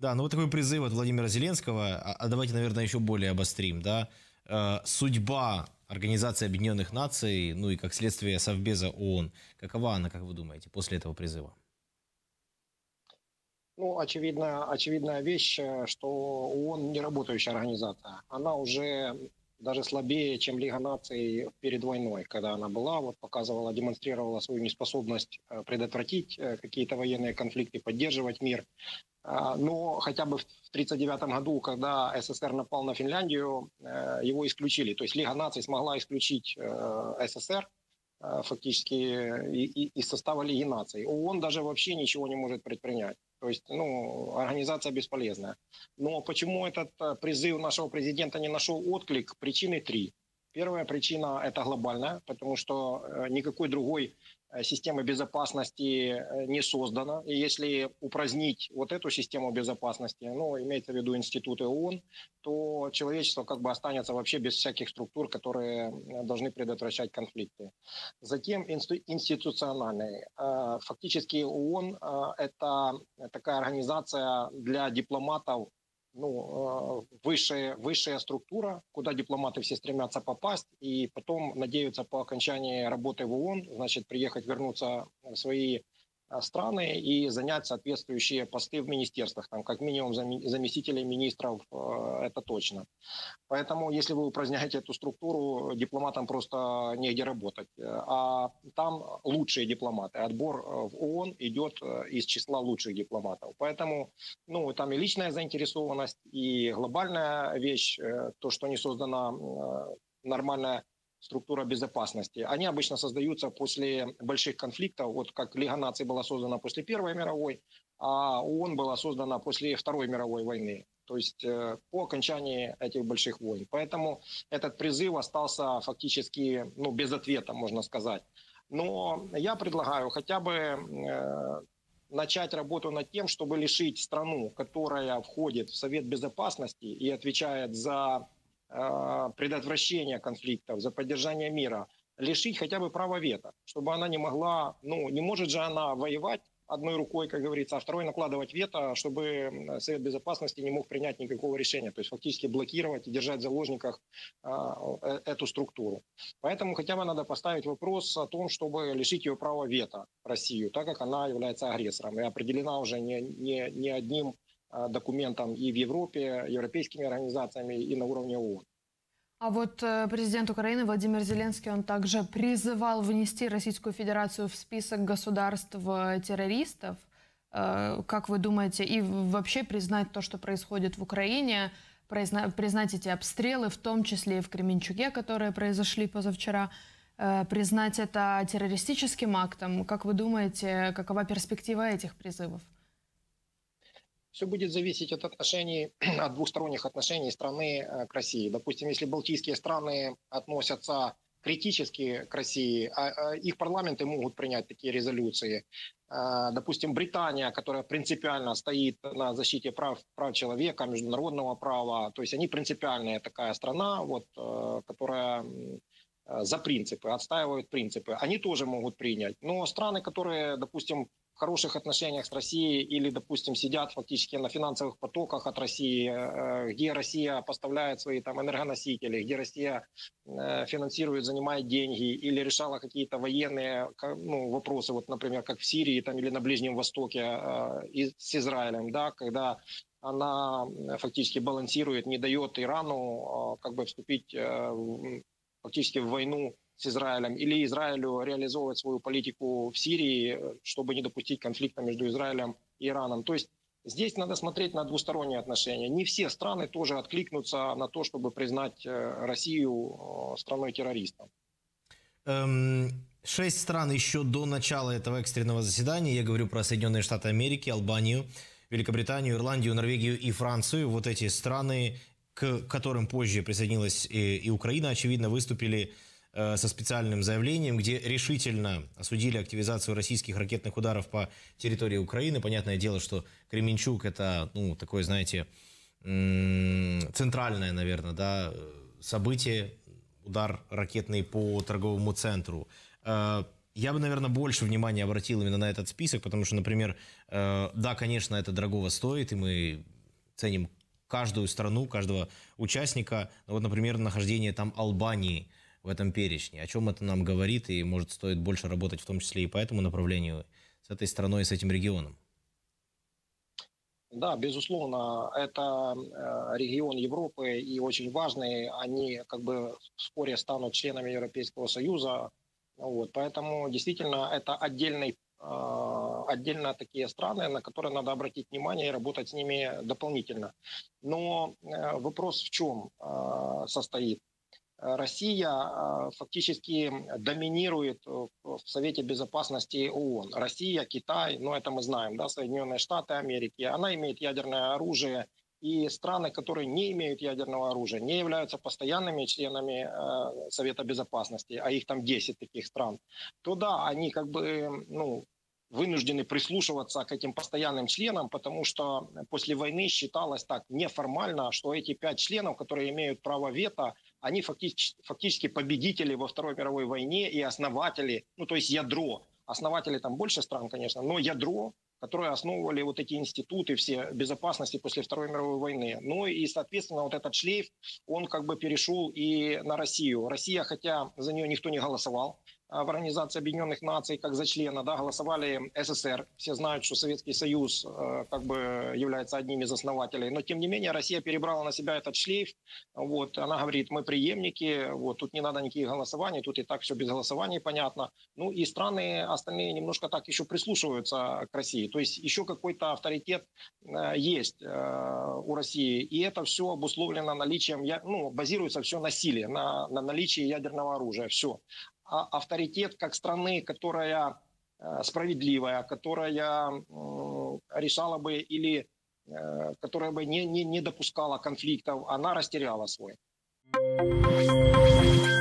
Да, ну вот такой призыв от Владимира Зеленского, а давайте, наверное, еще более обострим, да. Судьба Организации Объединенных Наций, ну и как следствие Совбеза ООН, какова она, как вы думаете, после этого призыва? Ну, очевидная вещь, что ООН не работающая организация. Она уже даже слабее, чем Лига наций перед войной, когда она была, вот показывала, демонстрировала свою неспособность предотвратить какие-то военные конфликты, поддерживать мир. Но хотя бы в 1939 году, когда СССР напал на Финляндию, его исключили. То есть Лига наций смогла исключить СССР фактически из состава Лиги наций. ООН даже вообще ничего не может предпринять. То есть, организация бесполезная. Но почему этот призыв нашего президента не нашел отклик? Причины три. Первая причина – это глобальная, потому что никакой другой системы безопасности не создано. И если упразднить вот эту систему безопасности, имеется в виду институты ООН, то человечество как бы останется вообще без всяких структур, которые должны предотвращать конфликты. Затем институциональный. Фактически ООН – это такая организация для дипломатов, высшая структура, куда дипломаты все стремятся попасть, и потом надеются по окончании работы в ООН, значит, приехать, вернуться в свои страны и занять соответствующие посты в министерствах, там как минимум заместителей министров, это точно. Поэтому, если вы упраздняете эту структуру, дипломатам просто негде работать. А там лучшие дипломаты. Отбор в ООН идет из числа лучших дипломатов. Поэтому, там и личная заинтересованность, и глобальная вещь, то, что не создана нормальная структура безопасности. Они обычно создаются после больших конфликтов, вот как Лига наций была создана после Первой мировой, а ООН была создана после Второй мировой войны. То есть по окончании этих больших войн. Поэтому этот призыв остался фактически без ответа, можно сказать. Но я предлагаю хотя бы начать работу над тем, чтобы лишить страну, которая входит в Совет Безопасности и отвечает за предотвращение конфликтов, за поддержание мира, лишить хотя бы права вето, чтобы она не могла, не может же она воевать одной рукой, как говорится, а второй накладывать вето, чтобы Совет Безопасности не мог принять никакого решения, то есть фактически блокировать и держать в заложниках эту структуру. Поэтому хотя бы надо поставить вопрос о том, чтобы лишить ее права вето, Россию, так как она является агрессором и определена уже не одним документом и в Европе, европейскими организациями, и на уровне ООН. А вот президент Украины Владимир Зеленский, он также призывал внести Российскую Федерацию в список государств-террористов. Как вы думаете, и вообще признать то, что происходит в Украине, признать эти обстрелы, в том числе и в Кременчуге, которые произошли позавчера, признать это террористическим актом? Как вы думаете, какова перспектива этих призывов? Все будет зависеть от отношений, от двусторонних отношений страны к России. Допустим, если балтийские страны относятся критически к России, их парламенты могут принять такие резолюции. Допустим, Британия, которая принципиально стоит на защите прав человека, международного права, то есть они принципиальная такая страна, которая за принципы, отстаивают принципы, они тоже могут принять. Но страны, которые, допустим, в хороших отношениях с Россией или, допустим, сидят фактически на финансовых потоках от России, где Россия поставляет свои энергоносители, где Россия финансирует, занимает деньги или решала какие-то военные вопросы, например, как в Сирии или на Ближнем Востоке с Израилем, да, когда она фактически балансирует, не дает Ирану вступить фактически в войну с Израилем, или Израилю реализовывать свою политику в Сирии, чтобы не допустить конфликта между Израилем и Ираном. То есть здесь надо смотреть на двусторонние отношения. Не все страны тоже откликнутся на то, чтобы признать Россию страной-террористом. 6 стран еще до начала этого экстренного заседания, я говорю про Соединенные Штаты Америки, Албанию, Великобританию, Ирландию, Норвегию и Францию. Вот эти страны, к которым позже присоединилась и Украина, очевидно, выступили со специальным заявлением, где решительно осудили активизацию российских ракетных ударов по территории Украины. Понятное дело, что Кременчуг – это, такое, знаете, центральное, наверное, да, событие, удар ракетный по торговому центру. Я бы, наверное, больше внимания обратил именно на этот список, потому что, например, да, конечно, это дорогого стоит, и мы ценим каждую страну, каждого участника. Вот, например, нахождение там Албании в этом перечне. О чем это нам говорит, и, может, стоит больше работать в том числе и по этому направлению с этой страной и с этим регионом? Да, безусловно, это регион Европы и очень важный. Они как бы вскоре станут членами Европейского Союза. Вот, поэтому действительно это отдельно такие страны, на которые надо обратить внимание и работать с ними дополнительно. Но вопрос в чем состоит? Россия фактически доминирует в Совете Безопасности ООН. Россия, Китай, ну это мы знаем, да, Соединенные Штаты Америки. Она имеет ядерное оружие, и страны, которые не имеют ядерного оружия, не являются постоянными членами Совета Безопасности, а их там 10 таких стран, то да, они как бы, вынуждены прислушиваться к этим постоянным членам, потому что после войны считалось так неформально, что эти 5 членов, которые имеют право вето, они фактически победители во Второй мировой войне и основатели, то есть ядро. Основатели там больше стран, конечно, но ядро, которые основывали вот эти институты все безопасности после Второй мировой войны. Ну и, соответственно, вот этот шлейф, он как бы перешел и на Россию. Россия, хотя за нее никто не голосовал в Организации Объединенных Наций, как за члена, да, голосовали СССР. Все знают, что Советский Союз как бы является одним из основателей. Но, тем не менее, Россия перебрала на себя этот шлейф. Вот, она говорит, мы преемники, вот, тут не надо никаких голосований, тут и так все без голосований, понятно. Ну и страны остальные немножко так еще прислушиваются к России. То есть еще какой-то авторитет есть у России. И это все обусловлено наличием, базируется все на силе, на наличии ядерного оружия. Все. А авторитет как страны, которая справедливая, которая решала бы или которая бы не допускала конфликтов, она растеряла свой.